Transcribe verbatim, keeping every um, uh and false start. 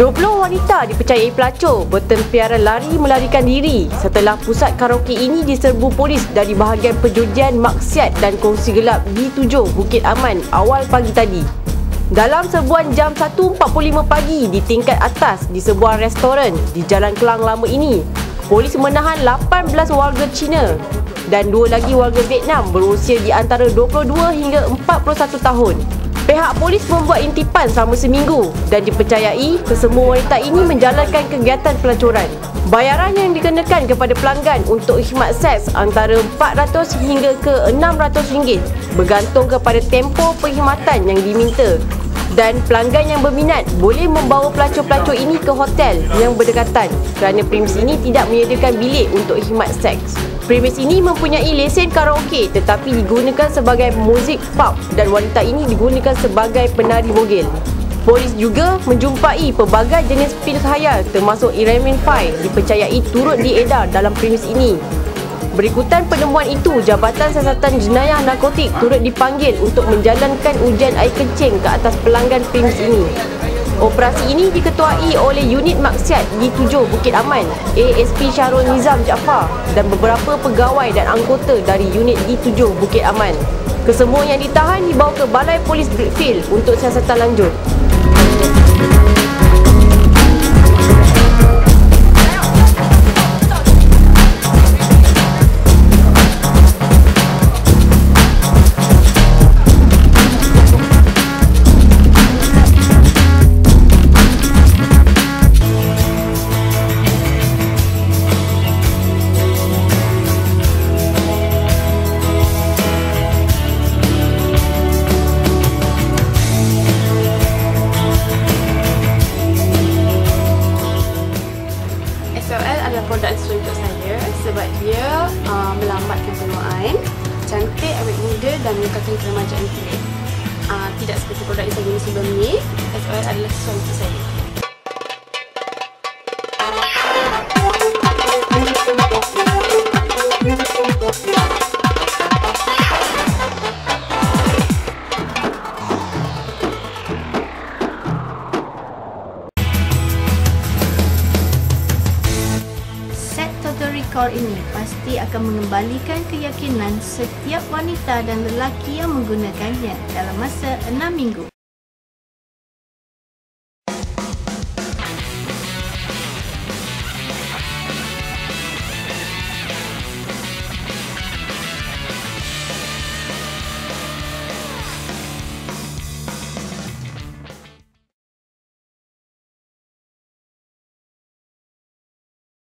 dua puluh wanita dipercayai pelacur bertempiaran lari melarikan diri setelah pusat karaoke ini diserbu polis dari bahagian perjudian Maksiat dan kongsi gelap D tujuh Bukit Aman awal pagi tadi. Dalam serbuan jam satu empat puluh lima pagi di tingkat atas di sebuah restoran di Jalan Kelang Lama ini, polis menahan lapan belas warga Cina dan dua lagi warga Vietnam berusia di antara dua puluh dua hingga empat puluh satu tahun. Pihak polis membuat intipan selama seminggu dan dipercayai kesemua wanita ini menjalankan kegiatan pelacuran. Bayaran yang dikenakan kepada pelanggan untuk khidmat seks antara empat ratus hingga ke enam ratus ringgit bergantung kepada tempoh perkhidmatan yang diminta, dan pelanggan yang berminat boleh membawa pelacur-pelacur ini ke hotel yang berdekatan kerana premis ini tidak menyediakan bilik untuk khidmat seks. Premis ini mempunyai lesen karaoke tetapi digunakan sebagai muzik pub dan wanita ini digunakan sebagai penari Bogel. Polis juga menjumpai pelbagai jenis pil khayal termasuk Iramin Fai dipercayai turut diedar dalam premis ini. Berikutan penemuan itu, Jabatan Siasatan Jenayah Narkotik turut dipanggil untuk menjalankan ujian air kencing ke atas pelanggan premis ini. Operasi ini diketuai oleh unit Maksiat D tujuh Bukit Aman, A S P Syahrul Nizam Jaafar dan beberapa pegawai dan anggota dari unit D tujuh Bukit Aman. Kesemua yang ditahan dibawa ke Balai Polis Brickfield untuk siasatan lanjut. Produk untuk saya sebab dia uh, melambatkan penuaan, cantik, awet muda dan meningkatkan keremajaan kulit. Uh, tidak seperti produk yang saya guna sebelum ni, S O L adalah sesuai untuk saya. Rekor ini pasti akan mengembalikan keyakinan setiap wanita dan lelaki yang menggunakannya dalam masa enam minggu.